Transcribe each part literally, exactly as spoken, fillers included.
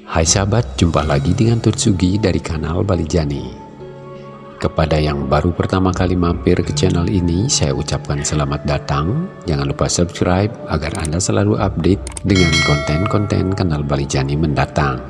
Hai sahabat, jumpa lagi dengan Tutsugi dari kanal Bali Jani. Kepada yang baru pertama kali mampir ke channel ini, saya ucapkan selamat datang. Jangan lupa subscribe agar Anda selalu update dengan konten-konten kanal Bali Jani mendatang.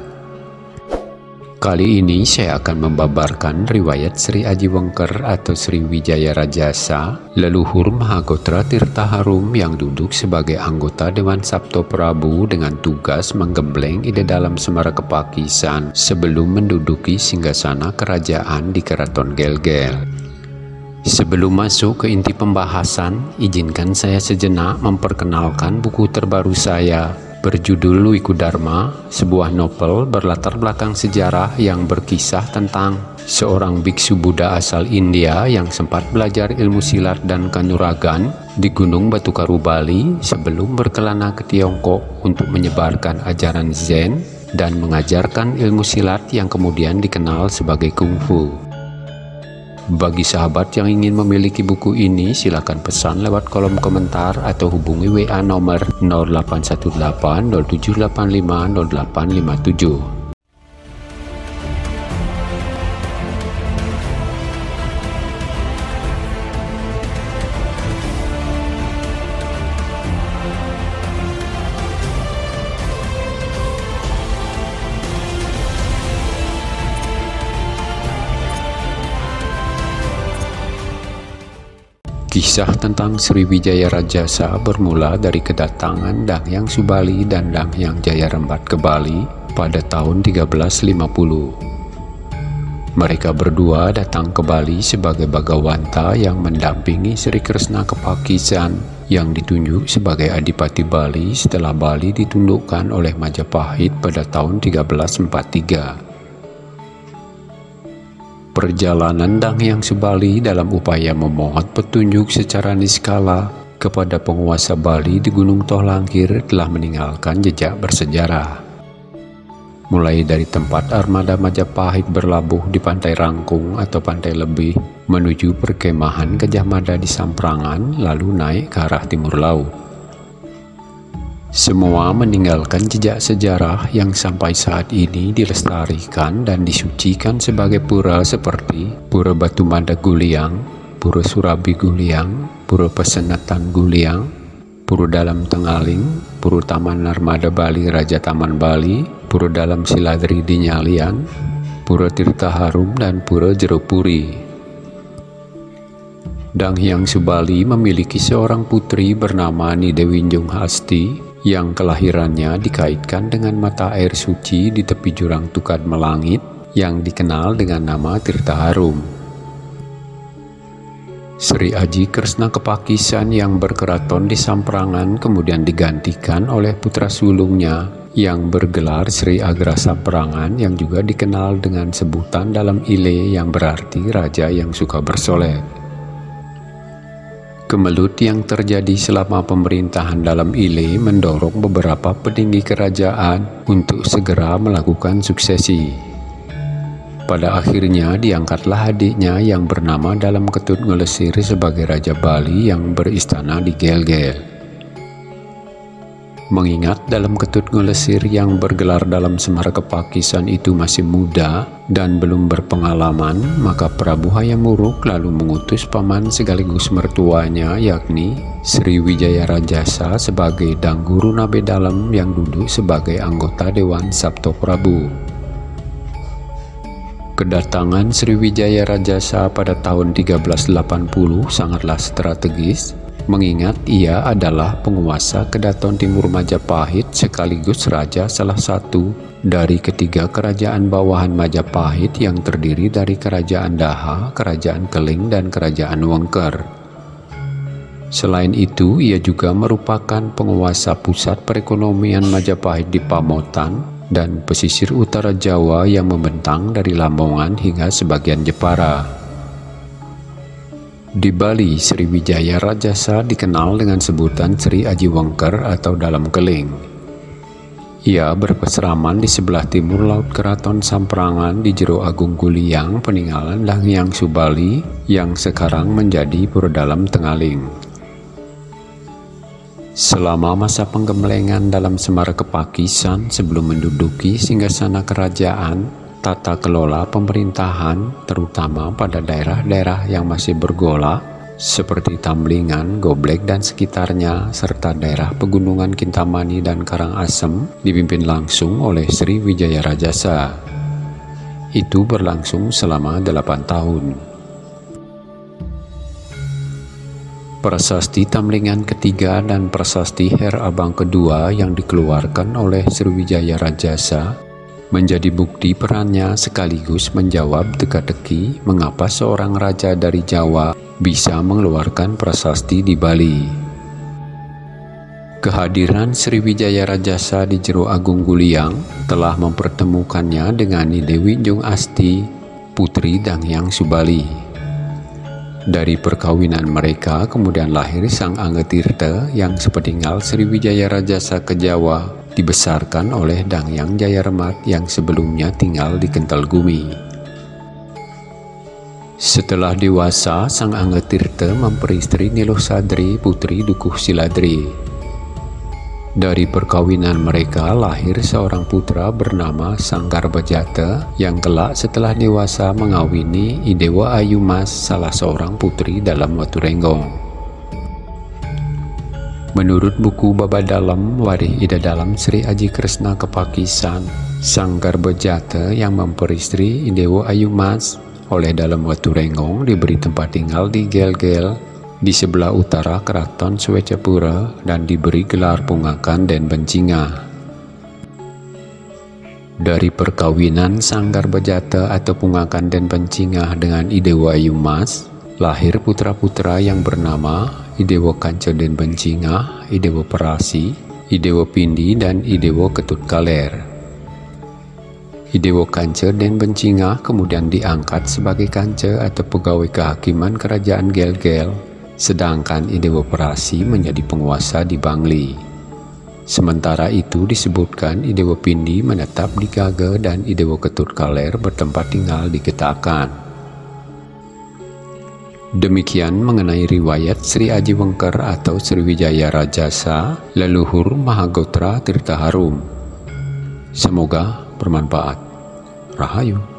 Kali ini saya akan membabarkan riwayat Sri Aji Wengker atau Sri Wijaya Rajasa, leluhur Mahagotra Tirta Harum yang duduk sebagai anggota Dewan Sabto Prabu dengan tugas menggembleng ide dalam Semara Kepakisan sebelum menduduki singgasana kerajaan di Keraton Gelgel. Sebelum masuk ke inti pembahasan, izinkan saya sejenak memperkenalkan buku terbaru saya, berjudul Wikudharma, sebuah novel berlatar belakang sejarah yang berkisah tentang seorang biksu Buddha asal India yang sempat belajar ilmu silat dan kanuragan di Gunung Batu Karu, Bali sebelum berkelana ke Tiongkok untuk menyebarkan ajaran Zen dan mengajarkan ilmu silat yang kemudian dikenal sebagai kungfu. Bagi sahabat yang ingin memiliki buku ini, silakan pesan lewat kolom komentar atau hubungi W A nomor nol delapan satu delapan nol tujuh delapan lima nol delapan lima tujuh. Kisah tentang Sri Wijaya Rajasa bermula dari kedatangan Danghyang Subali dan Danghyang Jayarembat ke Bali pada tahun tiga belas lima puluh. Mereka berdua datang ke Bali sebagai Bagawanta yang mendampingi Sri Kresna Kepakisan yang ditunjuk sebagai Adipati Bali setelah Bali ditundukkan oleh Majapahit pada tahun tiga belas empat puluh tiga. Perjalanan Danghyang Subali dalam upaya memohon petunjuk secara niskala kepada penguasa Bali di Gunung Tohlangkir telah meninggalkan jejak bersejarah. Mulai dari tempat armada Majapahit berlabuh di Pantai Rangkung atau Pantai Lebih menuju perkemahan Gajah Mada di Samprangan, lalu naik ke arah timur laut. Semua meninggalkan jejak sejarah yang sampai saat ini dilestarikan dan disucikan sebagai pura seperti Pura Batu Mada Guliang, Pura Surabi Guliang, Pura Pesenatan Guliang, Pura Dalam Tengaling, Pura Taman Narmada Bali Raja Taman Bali, Pura Dalam Siladri di Nyalian, Pura Tirta Harum, dan Pura Jeropuri. Danghyang Subali memiliki seorang putri bernama Nidewinjung Hasti yang kelahirannya dikaitkan dengan mata air suci di tepi jurang Tukad Melangit yang dikenal dengan nama Tirta Harum. Sri Aji Kresna Kepakisan yang berkeraton di Samprangan kemudian digantikan oleh putra sulungnya yang bergelar Sri Agra Samprangan yang juga dikenal dengan sebutan dalam Ile yang berarti raja yang suka bersolek. Kemelut yang terjadi selama pemerintahan dalam Ile mendorong beberapa petinggi kerajaan untuk segera melakukan suksesi. Pada akhirnya diangkatlah adiknya yang bernama Dalam Ketut Ngelesir sebagai Raja Bali yang beristana di Gelgel. Mengingat Dalam Ketut Ngelesir yang bergelar dalam Semara Kepakisan itu masih muda dan belum berpengalaman, maka Prabu Hayam Wuruk lalu mengutus paman sekaligus mertuanya yakni Sri Wijaya Rajasa sebagai Dangguru Nabe Dalam yang duduk sebagai anggota Dewan Sabto Prabu. Kedatangan Sri Wijaya Rajasa pada tahun tiga belas delapan puluh sangatlah strategis, mengingat ia adalah penguasa Kedaton Timur Majapahit sekaligus raja salah satu dari ketiga kerajaan bawahan Majapahit yang terdiri dari Kerajaan Daha, Kerajaan Keling, dan Kerajaan Wengker. Selain itu, ia juga merupakan penguasa pusat perekonomian Majapahit di Pamotan dan pesisir utara Jawa yang membentang dari Lamongan hingga sebagian Jepara. Di Bali, Sri Wijaya Rajasa dikenal dengan sebutan Sri Aji Wengker atau Dalam Keling. Ia berpeseraman di sebelah timur Laut Keraton Samprangan di Jero Agung Guliang, peninggalan Danghyang Subali yang sekarang menjadi Pura Dalam Tengaling. Selama masa penggemblengan dalam Semar Kepakisan sebelum menduduki singgasana kerajaan, tata kelola pemerintahan terutama pada daerah-daerah yang masih bergolak seperti Tamlingan, Goblek dan sekitarnya serta daerah pegunungan Kintamani dan Karangasem dipimpin langsung oleh Sri Wijaya Rajasa. Itu berlangsung selama delapan tahun. Prasasti Tamlingan ketiga dan Prasasti Her Abang kedua yang dikeluarkan oleh Sriwijaya Rajasa menjadi bukti perannya sekaligus menjawab teka-teki mengapa seorang raja dari Jawa bisa mengeluarkan prasasti di Bali. Kehadiran Sriwijaya Rajasa di Jero Agung Guliang telah mempertemukannya dengan Dewi Jung Asti, putri Danghyang Subali. Dari perkawinan mereka kemudian lahir Sang Anggetirta yang sepeninggal Sriwijaya Rajasa ke Jawa dibesarkan oleh Danghyang Jayaremat yang sebelumnya tinggal di Kentalgumi. Setelah dewasa, Sang Anggetirta memperistri Niluh Sadri, putri Dukuh Siladri. Dari perkawinan mereka lahir seorang putra bernama Sanggar Bajata yang kelak setelah dewasa mengawini Idewa Ayumas, salah seorang putri dalam Waturenggong. Menurut buku Baba Dalam Warih Ida Dalam Sri Aji Kresna Kepakisan, Sanggar Bajata yang memperistri Idewa Ayumas oleh dalam Waturenggong diberi tempat tinggal di Gel-Gel di sebelah utara Keraton Swecapura dan diberi gelar Pungakan dan Bencinga. Dari perkawinan Sanggar Bajata atau Pungakan dan Bencinga dengan Idewa Ayumas, lahir putra-putra yang bernama Idewa Kanca dan Bencinga, Idewa Perasi, Idewa Pindi, dan Idewa Ketut Kaler. Idewa Kanca dan Bencinga kemudian diangkat sebagai kanca atau pegawai kehakiman kerajaan Gel-Gel, sedangkan Idewa Perasi menjadi penguasa di Bangli. Sementara itu disebutkan Idewa Pindi menetap di Gage dan Idewa Ketut Kaler bertempat tinggal di Ketakan. Demikian mengenai riwayat Sri Aji Wengker atau Sriwijaya Rajasa, leluhur Mahagotra Tirta Harum. Semoga bermanfaat. Rahayu.